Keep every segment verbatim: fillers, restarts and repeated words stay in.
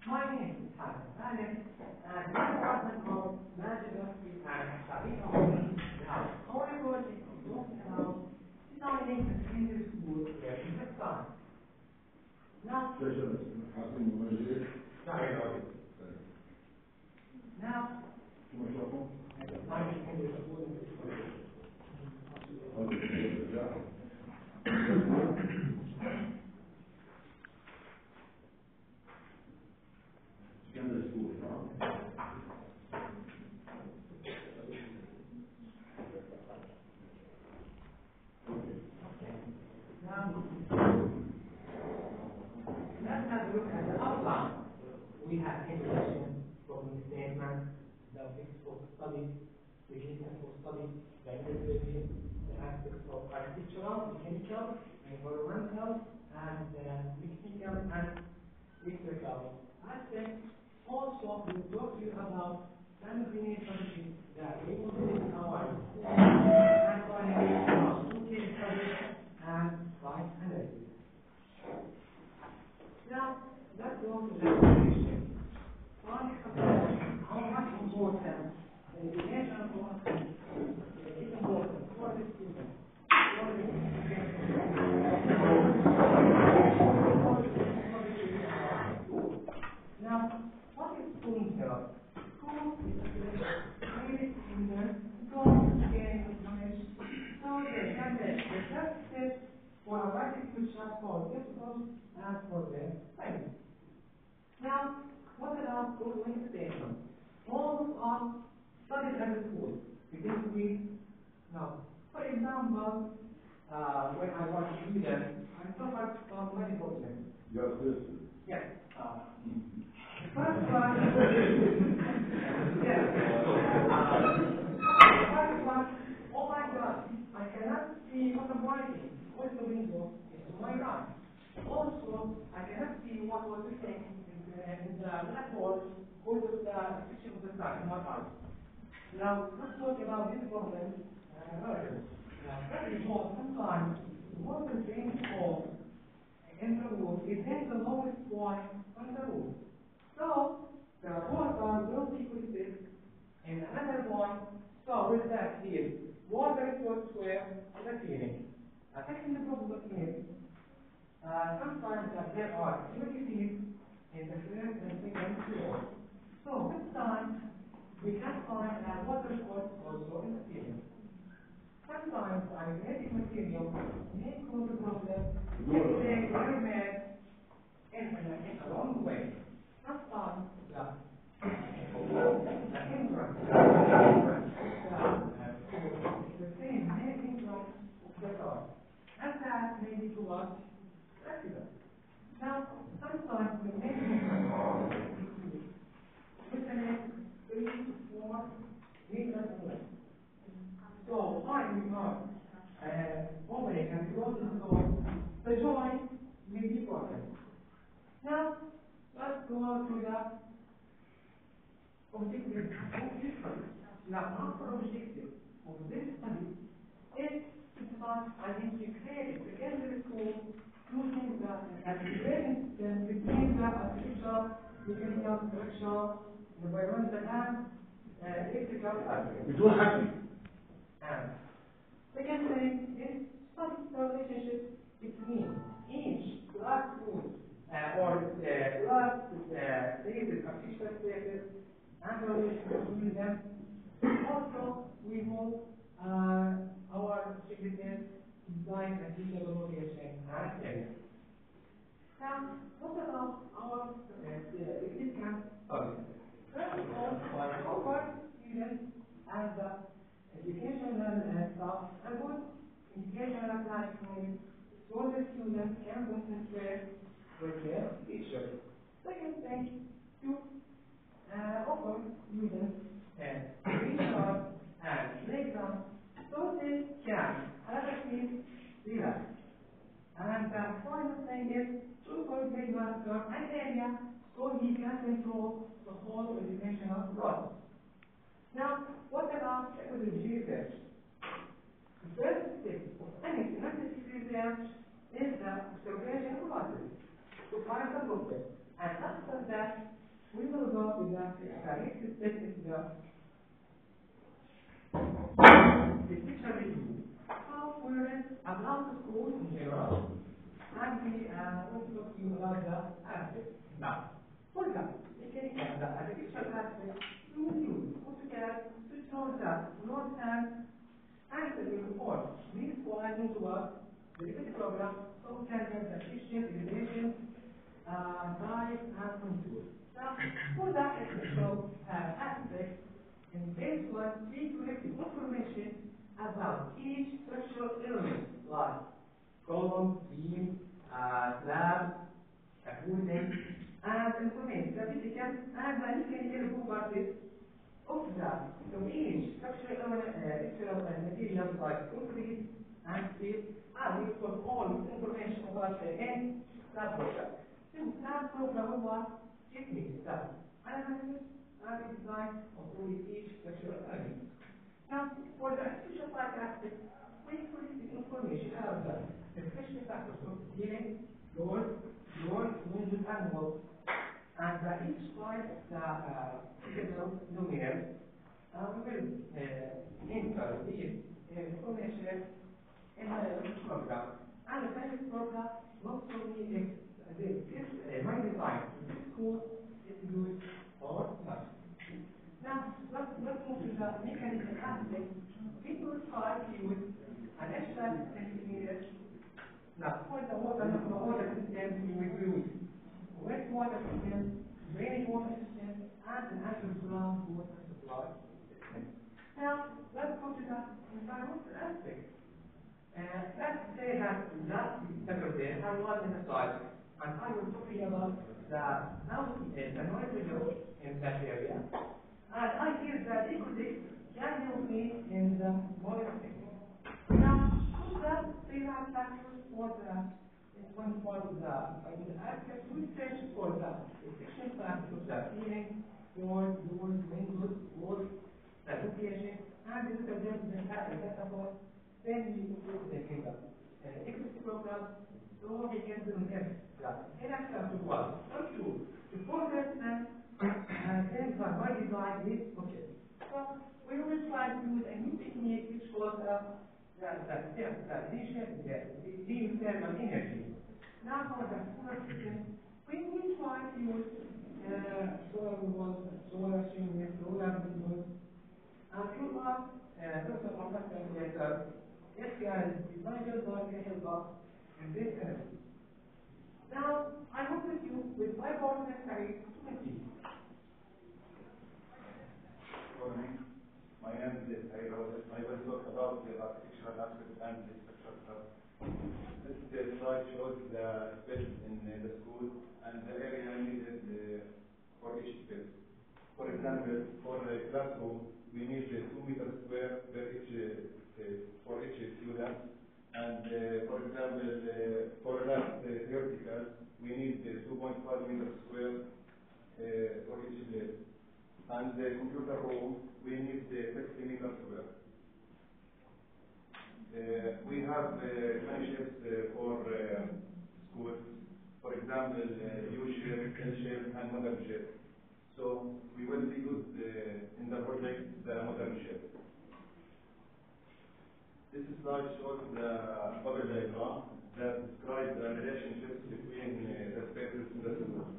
My name is Hassan Saleh, and this department of management and technology. Now, our project is talking about designing the secondary school where we have time. Now, now, let's have a look at the outline. We have introduction, problem statement, the objects for study, the reason for study, the methodology, the aspects of architectural, mechanical, environmental, and uh, technical and electrical aspects. Also, we will talk to you about simultaneous that we will do in our school, and finally, our school case study and site analysis. Now, let's go to the definition. How much important the education of is important for the student, for the Now, what is school here? School is a place where students go to gain knowledge so they can take the first step for a bright future for themselves and for their family. Now, what about school manifestation? All are studied at the school because we now, for example, uh, when I was a student, I suffered from many problems. Yes, yes. Yes. Uh, the first one, yes. Uh, the first one, oh my God, I cannot see what I'm writing. What's the window? It's to my right. Also, I cannot see what was written in the, in the blackboard because of the restriction of the sky in my eyes. Now, let's talk about this problem uh, earlier. Now, first of all, sometimes the water drains off in the roof is in the lowest point on the roof. So, the water will be collected in another point. So, with that here, water goes where the ceiling. Affecting the problem is Uh, sometimes uh, there are activities in the first and second floor. So this time we can find a water source also in the ceiling. Sometimes arithmetic material may cause a problem if they were made in, in, a, in a wrong way. Sometimes the, the entrance, the entrance of the uh, is the same main entrance of the car. And that may be too much. Now, sometimes the main with the next three, four meters away. So, while we are uh, opening and closing the door, the joint may be broken. Now, let's go on to the objective of this study. Now, our objective of this study is to start identifying the secondary school using the integration between the artificial, mechanical, structural, environmental, and uh, electrical aspects. It will happen. And second thing is some relationship between each classroom uh, or uh, class uh, spaces, artificial spaces, and the relationship between them. Also, we will uh, our secretary design and teacher evaluation and area. Now, what about our uh, existing studies? First of all, our students and the educational uh, staff and good educational classroom so the students can concentrate with their teachers. Second thing, to uh, offer students and research and playground so they can relaxing, relax. And the final thing is to coordinate master an area so he can control the whole educational process. Now, what about methodology research? The first step of any scientific research is the observation process to find the problem. And after that, we will go to the next step is the the picture review. How we read about the schools in general, and we uh, want to talk to you about the aspects. Now, for example, we can have the, the picture aspect we will use AutoCAD to show that note and answering or this one into what the repeated program, so we can have the efficient relation, uh, size, and contour. Now, for that technical uh, aspect, in this one, we collect information about each structural element, like column, beam, uh, slab, a footing, and information that we can and then you can improve about this of that. So each structural element, uh, external uh, materials like concrete and steel, and we put all this information about the end slab program. Since slab program was technique that analysis and design of each structural element. Now, for the artificial part aspect, we collect the information about the special factors of ceiling, doors, doors, windows, and walls. And uh, each slide, the uh, luminaire, uh, we will uh, enter these uh, information in the program. And the kind program not only is uh, this, this uh, my design, this code is used or not. Now, let's, let's move to the mechanical aspect. People try to use an extra centimeter. Now, for the water, the water system, we will use wastewater system, drainage water system, and an underground water supply system. Now, let's go to the environmental aspect. Uh, let's say that last Saturday I was in a site, and I was talking about the house, uh, the noise level in that area. And I hear that Ecodix can help me in the monitoring. Now, put that three factors for the one for the I will ask us to search for the efficient factors of the ceiling, doors, doors, windows, walls, the location, and this is the data point. Then we put the data. Uh, Ecodix program, so we can do next. In access to what? Not true. To process and and then by my design is okay. So we will try to use a new technique which was uh, the, the, the, the initial the geothermal energy. Now for the solar system, we will try to use uh, solar walls, solar shingles, solar windows, and you are uh, also contact later. Yes, guys, design your work can help us in this energy. Now I work with you with my partner Saeed to continue. My name is I will talk about the architectural aspect and the structural aspect. This slide shows the space in the school and the area needed for each space. For example, for the classroom, we need two meters square per each for each student. And for example, for that vertical, we need two point five meters square for each place. And the computer room, we need the sixty meters square. Uh, we have uh, many shapes uh, for uh, schools. For example, uh, U-shape, L-shape, and modern shape. So we will use uh, in the project the modern shape. This slide shows the bubble diagram that describes the relationships between uh, the spaces in the school.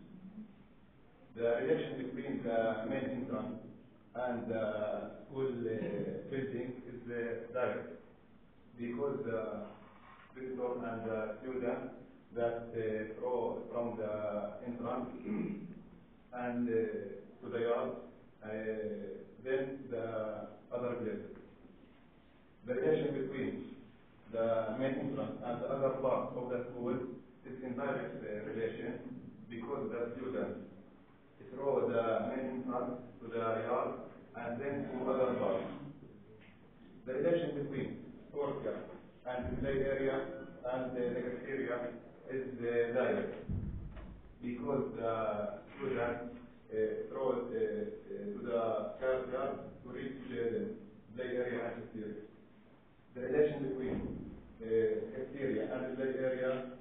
The relation between the main entrance and the school uh, building is uh, direct, because the visitor and the student that uh, throw from the entrance and uh, to the yard, uh, then the other places. The relation between the main entrance and the other part of the school is indirect uh, relation, because the student throw the main entrance to the yard and then to other parts. The relation between courtyard and play area and the cafeteria is uh, direct, because the student uh, throw uh, uh, to the courtyard to reach uh, play area and cafeteria. The relation between uh, cafeteria and play area